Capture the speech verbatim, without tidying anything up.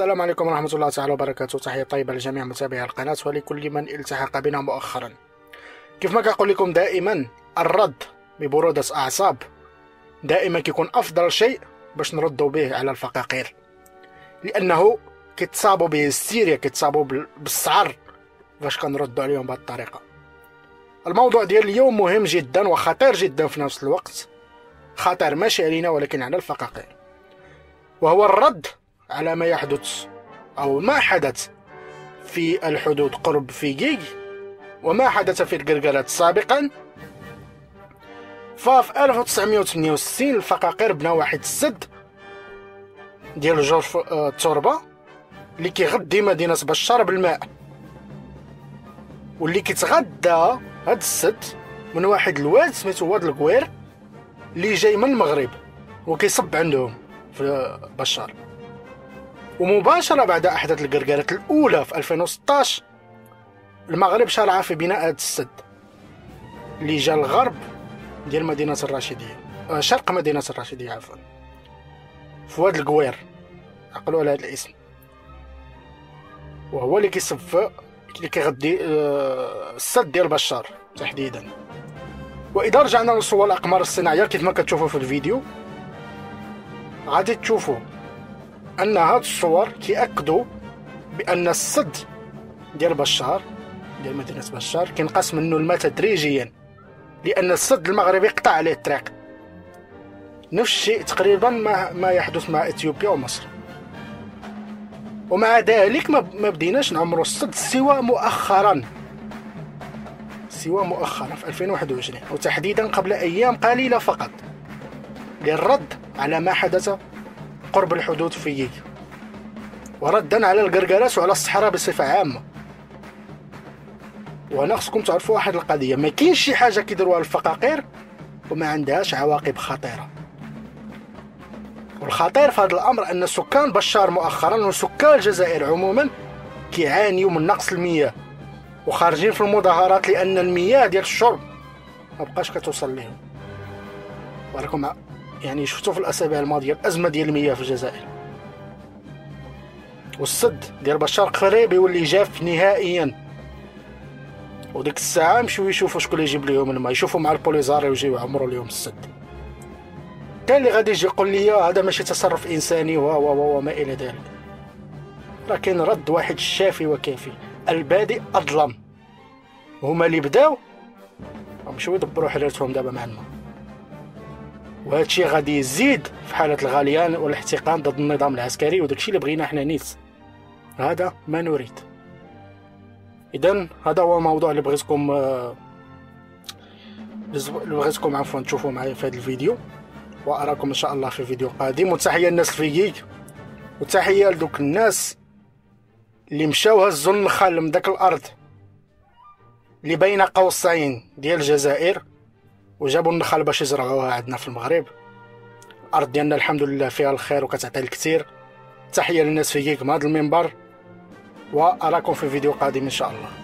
السلام عليكم ورحمة الله تعالى وبركاته. تحية طيبة لجميع متابعي القناة ولكل من التحق بنا مؤخرا. كيف ما كنقول لكم دائما، الرد ببرودة أعصاب دائما كيكون أفضل شيء باش نردوا به على الفقاقير، لأنه كيتصابوا بهستيريا، كيتصابوا بالسعر فاش كنردوا عليهم بهذه الطريقة. الموضوع ديال اليوم مهم جدا وخطير جدا في نفس الوقت، خطير ماشي علينا ولكن على الفقاقير، وهو الرد على ما يحدث أو ما حدث في الحدود قرب فيجيج وما حدث في القرقرات سابقا. ففي ألف وتسعمائة وثمانية وستين الفقاقير بناو واحد السد ديال جرف التربة اللي كيغدي مدينة بشار بالماء، واللي كيتغدى هاد السد من واحد الواد سميتو واد القوير اللي جاي من المغرب وكيصب عندهم في بشار. ومباشرة بعد أحداث القرقرات الأولى في ألفين وستطاش المغرب شرع في بناء هذا السد اللي جا الغرب ديال مدينة الراشدية، شرق مدينة الراشدية عفوا، في واد القوير، عقلوا على هذا الاسم، وهو اللي كيصب في اللي كيغدي السد ديال بشار تحديدا. وإذا رجعنا لصور الأقمار الصناعية كيف ما كتشوفوا في الفيديو، غادي تشوفوا أن هاد الصور كيأكدوا بأن السد ديال بشار ديال مدينة بشار كينقص منه الماء تدريجيا، لأن السد المغربي قطع عليه الطريق. نفس الشيء تقريبا ما, ما يحدث مع إثيوبيا ومصر. ومع ذلك ما بديناش نعمروا السد سوى مؤخرا سوى مؤخرا في ألفين وواحد وعشرين، وتحديدا قبل أيام قليلة فقط، للرد على ما حدث قرب الحدود في ييك، وردا على القرقرات وعلى الصحراء بصفة عامة. وأنا خصكم تعرفوا واحد القضية، ما كاينش شي حاجة كيديروها الفقاقير وما عندهاش عواقب خطيرة. والخطير في هذا الأمر أن سكان بشار مؤخرا وسكان الجزائر عموما كيعانيوا من نقص المياه، وخارجين في المظاهرات لأن المياه ديال الشرب ما بقاش كتوصل لهم. وراكم يعني شفتوا في الأسابيع الماضية الأزمة ديال المياه في الجزائر، والسد ديال بشار قريب يولي جاف نهائيا. وديك الساعة مشيو يشوفوا شكون اللي يجيب لهم الماء، يشوفوا مع البوليزاري ويجيو يعمروا لهم السد. كاين اللي غادي يجي يقول لي هذا ماشي تصرف إنساني و و وما إلى ذلك، لكن رد واحد الشافي وكافي. البادئ أظلم، هما اللي بداو مشيو يدبروا حريرتهم دابا مع الماء، وهادشي غادي يزيد في حالة الغليان والاحتقان ضد النظام العسكري، وداكشي اللي بغينا حنا نيت، هذا ما نريد. إذن هذا هو الموضوع اللي بغيتكم اللي بغيتكم عفوا تشوفوا معايا في هذا الفيديو، وأراكم إن شاء الله في فيديو قادم. وتحية للناس في ييك، وتحية لدوك الناس اللي مشاو هزوا النخل من داك الأرض اللي بين قوسين ديال الجزائر وجابوا النخل باش يزرعوها عندنا في المغرب. الأرض ديالنا الحمد لله فيها الخير وكتعطي الكثير. تحية للناس في ييك من هذا المنبر، وأراكم في فيديو قادم إن شاء الله.